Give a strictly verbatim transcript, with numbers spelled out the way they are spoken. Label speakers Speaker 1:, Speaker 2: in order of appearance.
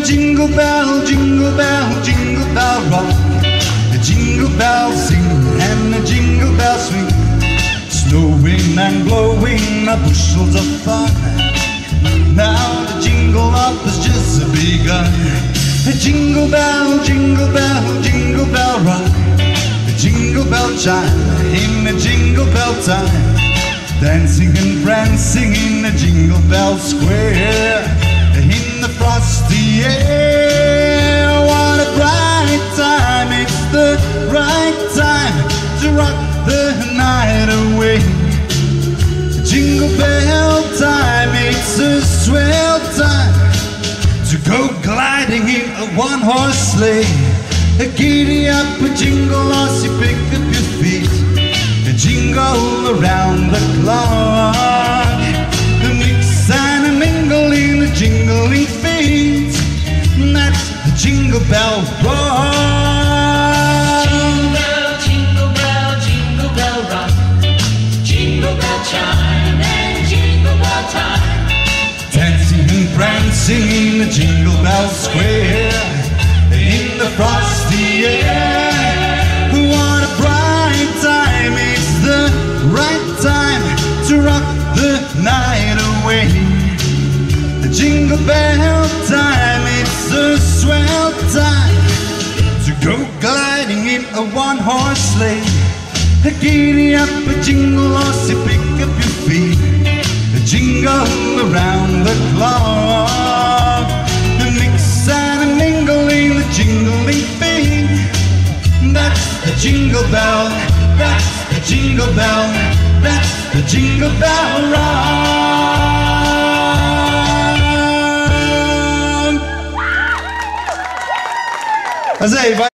Speaker 1: Jingle bell, jingle bell, jingle bell rock. The jingle bells sing and the jingle bells swing, snowing and blowing the bushels of fun. Now the jingle up has just begun. The jingle bell, jingle bell, jingle bell rock. The jingle bell chime in the jingle bell time, dancing and prancing in the jingle bell square, in the frosty air. What a bright time, it's the right time to rock the night away. Jingle bell time, it's a swell time to go gliding in a one-horse sleigh. Giddy up, jingle as you pick up your feet, jingle around the clock, mix and mingle in the jingling feet. That's the jingle bell rock.
Speaker 2: Jingle bell, jingle bell, jingle bell rock. Jingle bell chime and jingle bell time,
Speaker 1: dancing and prancing in the jingle bell square, in the frosty air. What a bright time, it's the right time to rock the night away. The jingle bell time, it's a swell time to go gliding in a one-horse sleigh. Giddy up, jingle as you pick up your feet, jingle around the clock, mix and mingle in the jingling feet. That's the jingle bell, that's the jingle bell, that's the jingle bell rock. I say,